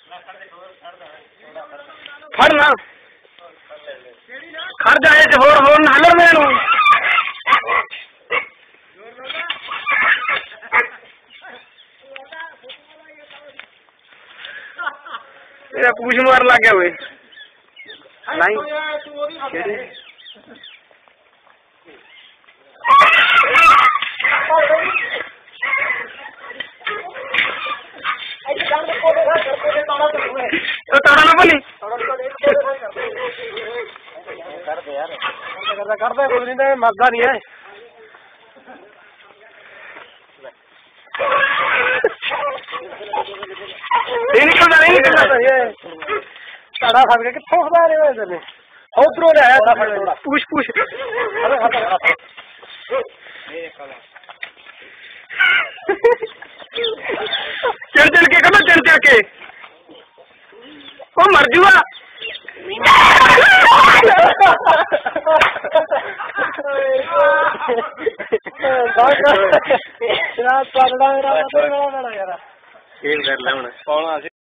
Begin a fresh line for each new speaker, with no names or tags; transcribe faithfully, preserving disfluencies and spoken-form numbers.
फड़ना खड़ जाए होर होर नालर मैनू तेरा पूछ मार लग गया हुए नहीं तो ताड़ा ना बोली कर दे यार कर दे कुछ नहीं मरदा नहीं है नहीं निकलता नहीं निकलता ये ताड़ा फट गया कितों खा रहे हो इधर ने उधरों ले आया पूछ पूछ चढ़ चढ़ के कब चढ़ चढ़ के वो मर जुआ रात